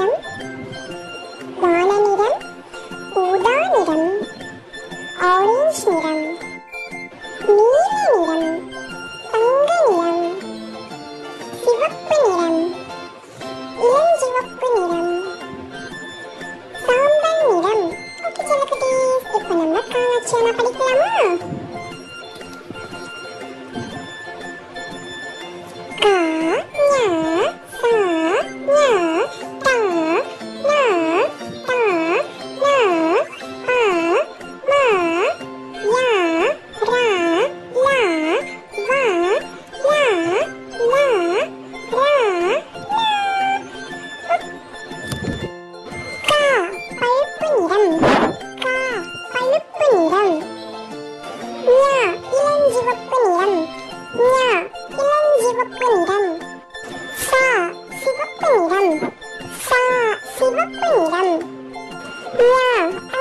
நிறம், வான நிறம், ஊதா நிறம், ஆரஞ்சு நிறம், நீல நிறம், தங்க நிறம், சிவப்பு நிறம், இளஞ்சிவப்பு நிறம், சாம்பல் நிறம். ஓகே செல்லக்குட்டீஸ், இப்போ நம்ம காலாட்சியான படிக்கலாமா? கா ஞா சா ஞா டா நா டா நா ஆ மா யா ரா லா வா லா லா ரா லா. கா பழுப்பு நிறம், கா பழுப்பு நிறம். ஞா இளஞ்சிவப்பு நிறம், ஞா இளஞ்சிவப்பு நிறம். சா சிவப்பு நிறம், சா சிவப்பு நிறம். ஞா